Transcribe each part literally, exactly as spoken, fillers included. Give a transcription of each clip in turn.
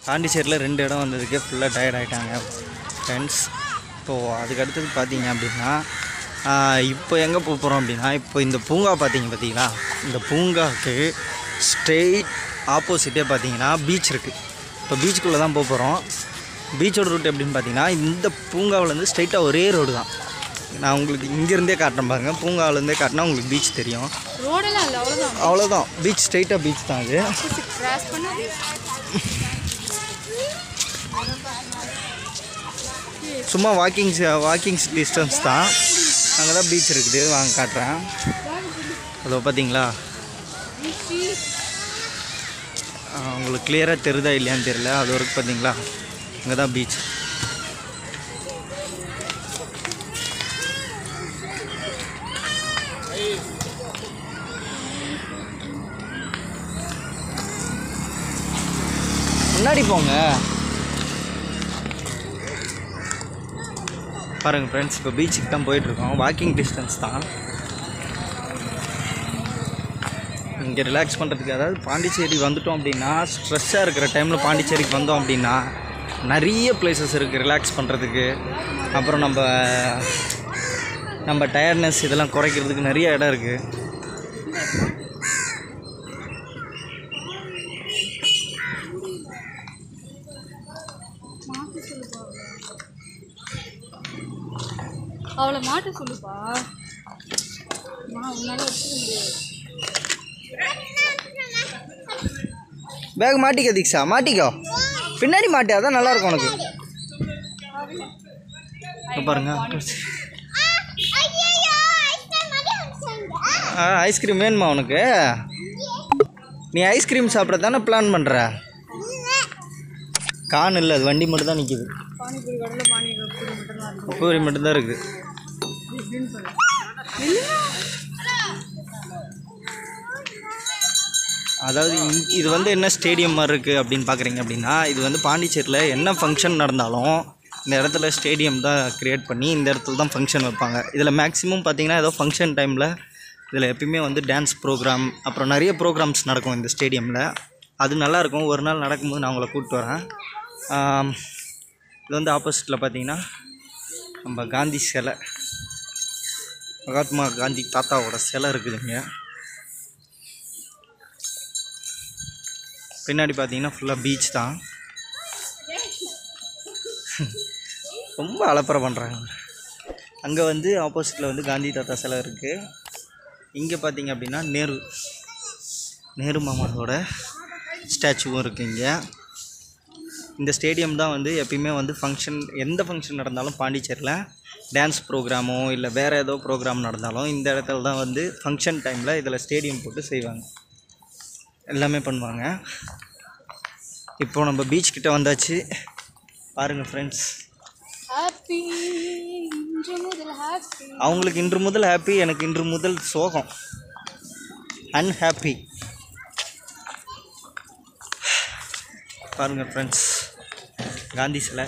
பாண்டிச்சேரியில் ரெண்டு இடம் வந்ததுக்கே ஃபுல்லாக டயர்ட் ஆகிட்டாங்க ஃப்ரெண்ட்ஸ். இப்போது அதுக்கு அடுத்தது பார்த்தீங்க அப்படின்னா இப்போ எங்கே போக போகிறோம் அப்படின்னா, இப்போ இந்த பூங்கா பார்த்தீங்க பார்த்தீங்களா, இந்த பூங்காவுக்கு ஸ்ட்ரெயிட் ஆப்போசிட்டே பார்த்தீங்கன்னா பீச் இருக்குது. இப்போ பீச்சுக்குள்ளே தான் போக போகிறோம். பீச்சோட ரூட் எப்படின்னு பார்த்தீங்கன்னா, இந்த பூங்காவிலேருந்து ஸ்ட்ரெயிட்டாக ஒரே ரோடு தான். நான் உங்களுக்கு இங்கேருந்தே காட்டுறேன் பாருங்கள். பூங்காவிலேருந்தே காட்டினா உங்களுக்கு பீச் தெரியும். அவ்வளோதான், பீச் ஸ்ட்ரெயிட்டாக பீச் தான் அது. சும்மா வாக்கிங் வாக்கிங் டிஸ்டன்ஸ் தான். அங்கே தான் பீச் இருக்குது, வாங்க காட்டுறேன். அதோ பார்த்தீங்களா, உங்களுக்கு கிளியராக தெரியுதா இல்லையான்னு தெரியல, அது வரைக்கும் பார்த்தீங்களா, அங்கே தான் பீச். முன்னாடி போங்க பாருங்கள் ஃப்ரெண்ட்ஸ். இப்போ பீச்சுக்கு தான் போயிட்டுருக்கோம், வாக்கிங் டிஸ்டன்ஸ் தான். இங்கே ரிலாக்ஸ் பண்ணுறதுக்கு, அதாவது பாண்டிச்சேரி வந்துட்டோம் அப்படின்னா, ஸ்ட்ரெஸ்ஸாக இருக்கிற டைமில் பாண்டிச்சேரிக்கு வந்தோம் அப்படின்னா நிறைய பிளேசஸ் இருக்குது ரிலாக்ஸ் பண்ணுறதுக்கு. அப்புறம் நம்ம நம்ம டயர்ட்னஸ் இதெல்லாம் குறைக்கிறதுக்கு நிறைய இடம் இருக்குது. அவளை மாட்ட சொல்லுப்பா. பேக் மாட்டிக்க தீக்ஷா, மாட்டிக்கோ, பின்னாடி மாட்டி, அதான் நல்லா இருக்கும் உனக்கு. பாருங்க, ஐஸ்கிரீம் வேணுமா உனக்கு? நீ ஐஸ்கிரீம் சாப்பிட்ற தானே பிளான் பண்ணுற? கான் இல்லை, அது வண்டி மட்டும் தான் நிற்கிது. பூரி மட்டும்தான் இருக்குது. அதாவது இது வந்து என்ன ஸ்டேடியம் மாதிரி இருக்குது அப்படின்னு பார்க்குறீங்க அப்படின்னா, இது வந்து பாண்டிச்சேரியில் என்ன ஃபங்க்ஷன் நடந்தாலும் இந்த இடத்துல ஸ்டேடியம் தான் க்ரியேட் பண்ணி இந்த இடத்துல தான் ஃபங்க்ஷன் வைப்பாங்க. இதில் மேக்ஸிமம் பார்த்திங்கன்னா ஏதோ ஃபங்க்ஷன் டைமில் இதில் எப்பயுமே வந்து டான்ஸ் ப்ரோக்ராம், அப்புறம் நிறைய ப்ரோக்ராம்ஸ் நடக்கும் இந்த ஸ்டேடியமில். அது நல்லாயிருக்கும். ஒரு நாள் நடக்கும்போது நான் உங்களை கூப்பிட்டு வரேன். இது வந்து ஆப்போசிட்டில் பார்த்திங்கன்னா நம்ம காந்தி சிலை, மகாத்மா காந்தி தாத்தாவோட சிலை இருக்குதுங்க. பின்னாடி பார்த்தீங்கன்னா ஃபுல்லாக பீச் தான். ரொம்ப அலப்பறை பண்ணுறாங்க. அங்கே வந்து ஆப்போசிட்டில் வந்து காந்தி தாத்தா சிலை இருக்குது. இங்கே பார்த்தீங்க அப்படின்னா நேரு நேரு மாமாவோட ஸ்டாச்சுவும் இருக்குது இங்கே. இந்த ஸ்டேடியம் தான் வந்து எப்பயுமே வந்து ஃபங்க்ஷன், எந்த ஃபங்க்ஷன் நடந்தாலும் பாண்டிச்சேரியில் டான்ஸ் ப்ரோக்ராமோ இல்லை வேறு ஏதோ ப்ரோக்ராம் நடந்தாலும் இந்த இடத்துல தான் வந்து ஃபங்க்ஷன் டைமில் இதில் ஸ்டேடியம் போட்டு செய்வாங்க, எல்லாமே பண்ணுவாங்க. இப்போ நம்ம பீச் கிட்ட வந்தாச்சு பாருங்கள் ஃப்ரெண்ட்ஸ். அவங்களுக்கு இன்று முதல் ஹாப்பி, எனக்கு இன்று முதல் சோகம், அன்ஹாப்பி. பாருங்கள் ஃப்ரெண்ட்ஸ், காந்தி சிலை,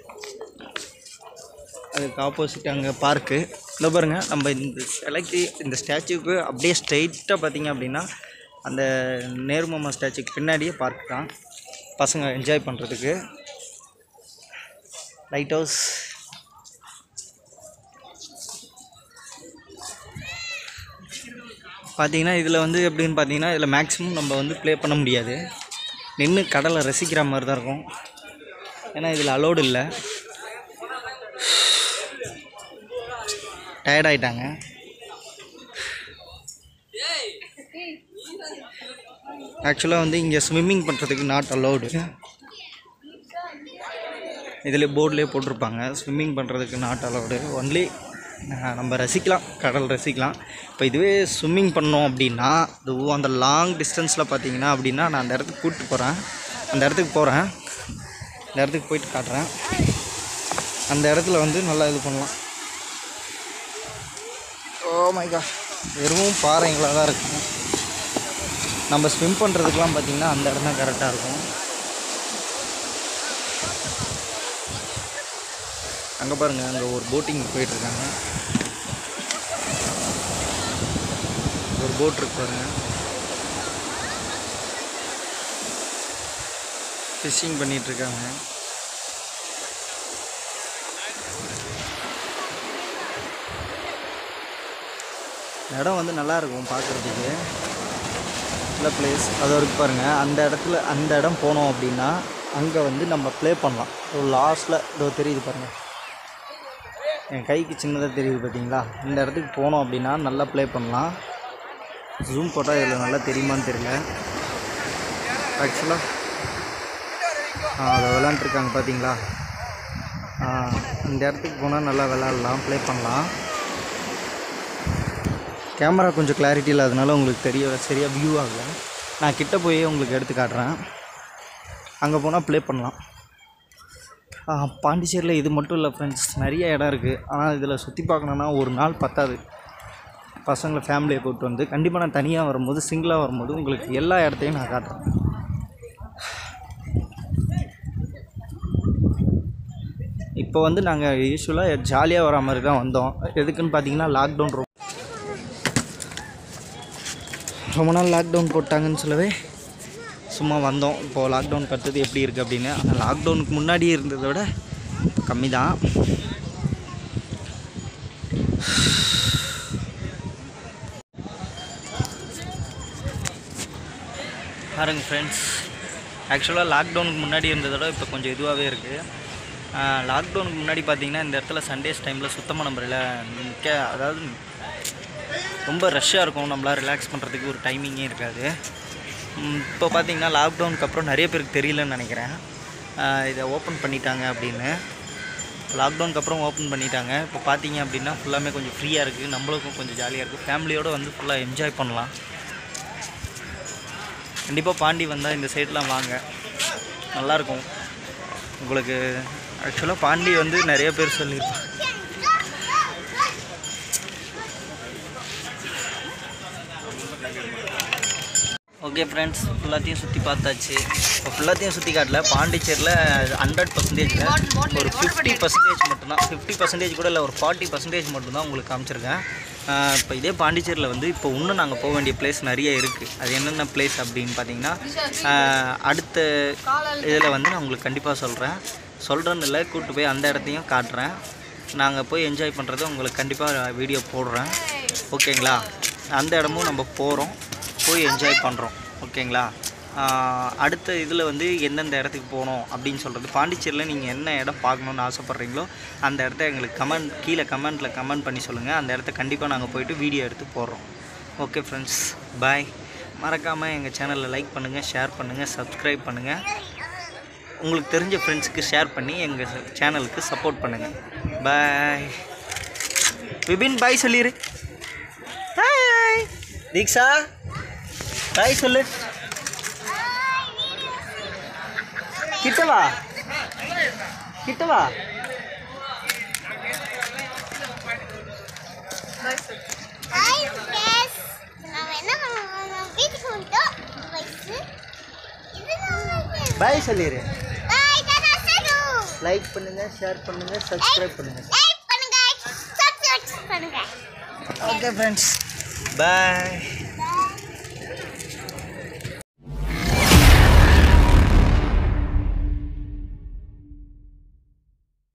அதுக்கு ஆப்போசிட் அங்கே பார்க்கு. இந்த பாருங்கள், நம்ம இந்த சிலைக்கு, இந்த ஸ்டாச்சுவுக்கு அப்படியே ஸ்ட்ரெயிட்டாக பார்த்திங்க அப்படின்னா அந்த நேரு மாமா ஸ்டாச்சுக்கு பின்னாடியே பார்க் தான், பசங்க என்ஜாய் பண்ணுறதுக்கு. லைட் ஹவுஸ், பார்த்திங்கன்னா இதில் வந்து எப்படின்னு பார்த்தீங்கன்னா, இதில் மேக்ஸிமம் நம்ம வந்து ப்ளே பண்ண முடியாது, நின்று கடலை ரசிக்கிற மாதிரி தான் இருக்கும். ஏன்னா இதில் அலோடு இல்லை. டயர்டாயிட்டாங்க. ஆக்சுவலாக வந்து இங்கே ஸ்விம்மிங் பண்ணுறதுக்கு நாட் அலோடு. இதில் போர்ட்லேயே போட்டிருப்பாங்க, ஸ்விம்மிங் பண்ணுறதுக்கு நாட் அலோடு, ஒன்லி நம்ம ரசிக்கலாம், கடல் ரசிக்கலாம். இப்போ இதுவே ஸ்விம்மிங் பண்ணோம் அப்படின்னா, அது அந்த லாங் டிஸ்டன்ஸில் பார்த்தீங்கன்னா அப்படின்னா நான் அந்த இடத்துக்கு கூப்பிட்டு போகிறேன். அந்த இடத்துக்கு போகிறேன், அந்த இடத்துக்கு போயிட்டு காட்டுறேன். அந்த இடத்துல வந்து நல்லா இது பண்ணலாம். ஓ மை காட், வெறும் பாறைங்களாக தான் இருக்கும். நம்ம ஸ்விம் பண்ணுறதுக்கெலாம் பார்த்திங்கன்னா அந்த இடம் தான் கரெக்டாக இருக்கும். அங்கே பாருங்கள், அங்கே ஒரு போட்டிங் போயிட்டுருக்காங்க, ஒரு போட் இருக்கு பாருங்கள். ஃபிஷ்ஷிங் பண்ணிகிட்ருக்காங்க. இடம் வந்து நல்லாயிருக்கும் பார்க்குறதுக்கு, நல்ல பிளேஸ். அது வரைக்கும் பாருங்கள், அந்த இடத்துல அந்த இடம் போனோம் அப்படின்னா அங்கே வந்து நம்ம ப்ளே பண்ணலாம். ஒரு லாஸ்ட்டில் இதோ தெரியுது பாருங்கள், என் கைக்கு சின்னதாக தெரியுது பார்த்தீங்களா. இந்த இடத்துக்கு போனோம் அப்படின்னா நல்லா ப்ளே பண்ணலாம். ஜூம் போட்டால் இதில் நல்லா தெரியுமான்னு தெரியல. ஆக்சுவலாக அதை விளாண்டுருக்காங்க பார்த்தீங்களா. இந்த இடத்துக்கு போனால் நல்லா விளாட்லாம், ப்ளே பண்ணலாம். கேமரா கொஞ்சம் கிளாரிட்டி இல்லாதனால உங்களுக்கு தெரிய சரியாக வியூ ஆகலை. நான் கிட்ட போய் உங்களுக்கு எடுத்து காட்டுறேன். அங்கே போனால் ப்ளே பண்ணலாம். பாண்டிச்சேரியில் இது மட்டும் இல்லை ஃப்ரெண்ட்ஸ், நிறைய இடம் இருக்குது. ஆனால் இதில் சுற்றி பார்க்கணுன்னா ஒரு நாள் பத்தாது. பசங்களை ஃபேமிலியை கூப்பிட்டு வந்து கண்டிப்பாக நான் தனியாக வரும்போது, சிங்கிளாக வரும்போது உங்களுக்கு எல்லா இடத்தையும் நான் காட்டுறேன். இப்போ வந்து நாங்கள் யூஸ்வலாக ஜாலியாக வர மாதிரி தான் வந்தோம். எதுக்குன்னு பார்த்தீங்கன்னா லாக்டவுன் ரொம்ப ரொம்ப நாள் லாக்டவுன் போட்டாங்கன்னு சொல்லவே சும்மா வந்தோம். இப்போது லாக்டவுன் கட்டுறது எப்படி இருக்குது அப்படின்னு. ஆனால் லாக்டவுனுக்கு முன்னாடியே இருந்ததை விட இப்போ கம்மி தான். பாருங்க ஃப்ரெண்ட்ஸ், ஆக்சுவலாக லாக்டவுனுக்கு முன்னாடி இருந்ததை விட இப்போ கொஞ்சம் இதுவாகவே இருக்குது. லாக்டவுனுக்கு முன்னாடி பார்த்திங்கன்னா இந்த இடத்துல சண்டேஸ் டைமில் சுத்தமான முறையில் நிற்க, அதாவது ரொம்ப ரஷ்ஷாக இருக்கும். நம்மளால் ரிலாக்ஸ் பண்ணுறதுக்கு ஒரு டைமிங்கே இருக்காது. இப்போ பார்த்திங்கன்னா லாக்டவுனுக்கு அப்புறம் நிறைய பேருக்கு தெரியலன்னு நினைக்கிறேன், இதை ஓப்பன் பண்ணிட்டாங்க அப்படின்னு. லாக்டவுனுக்கு அப்புறம் ஓப்பன் பண்ணிட்டாங்க. இப்போ பார்த்தீங்க அப்படின்னா ஃபுல்லாமே கொஞ்சம் ஃப்ரீயாக இருக்குது. நம்மளுக்கும் கொஞ்சம் ஜாலியாக இருக்குது. ஃபேமிலியோடு வந்து ஃபுல்லாக என்ஜாய் பண்ணலாம். கண்டிப்பாக பாண்டி வந்தால் இந்த சைட்லாம் வாங்க, நல்லாயிருக்கும் உங்களுக்கு. ஆக்சுவலாக பாண்டி வந்து நிறைய பேர் சொல்லியிருப்பாங்க. ஓகே ஃப்ரெண்ட்ஸ், ஃபுல்லாத்தையும் சுற்றி பார்த்தாச்சு. இப்போ ஃபுல்லாத்தையும் சுற்றி காட்டல. பாண்டிச்சேரியில் ஹண்ட்ரட் பர்சன்டேஜில் ஒரு ஃபிஃப்டி பர்சன்டேஜ் மட்டும்தான், ஃபிஃப்டி பர்சன்டேஜ் கூட இல்லை, ஒரு ஃபார்ட்டி பர்சன்டேஜ் மட்டும்தான் உங்களுக்கு காமிச்சிருக்கேன். இப்போ இதே பாண்டிச்சேரியில் வந்து இப்போ இன்னும் நாங்கள் போக வேண்டிய பிளேஸ் நிறைய இருக்குது. அது என்னென்ன பிளேஸ் அப்படின்னு பார்த்தீங்கன்னா அடுத்த இதில் வந்து நான் உங்களுக்கு கண்டிப்பாக சொல்கிறேன். சொல்கிறேன்னு இல்லை, கூப்பிட்டு போய் அந்த இடத்தையும் காட்டுறேன். நாங்கள் போய் என்ஜாய் பண்ணுறது உங்களுக்கு கண்டிப்பாக வீடியோ போடுறேன். ஓகேங்களா? அந்த இடமும் நம்ம போகிறோம், போய் என்ஜாய் பண்ணுறோம். ஓகேங்களா? அடுத்த இதில் வந்து எந்தெந்த இடத்துக்கு போகணும் அப்படின்னு சொல்கிறது, பாண்டிச்சேரியில் நீங்கள் என்ன இடம் பார்க்கணுன்னு ஆசைப்பட்றீங்களோ அந்த இடத்த எங்களுக்கு கமெண்ட் கீழே கமெண்ட்டில் கமெண்ட் பண்ணி சொல்லுங்கள். அந்த இடத்த கண்டிப்பாக நாங்கள் போய்ட்டு வீடியோ எடுத்து போடுறோம். Okay friends, bye. மறக்காமல் எங்கள் சேனலில் லைக் பண்ணுங்கள், ஷேர் பண்ணுங்கள், சப்ஸ்கிரைப் பண்ணுங்கள். உங்களுக்கு தெரிஞ்ச ஃப்ரெண்ட்ஸுக்கு ஷேர் பண்ணி எங்கள் சேனலுக்கு சப்போர்ட் பண்ணுங்கள். பாய். விபின் பாய் சொல்லிடு. ஹாய் தீக்ஷா, பாய் சொல்லு. கிட்டவா கிட்டவா பாய் சொல்லிடு. லைக் பண்ணுங்க, ஷேர் பண்ணுங்க, சப்ஸ்கிரைப் பண்ணுங்க. ஓகே ஃப்ரெண்ட்ஸ், பாய்.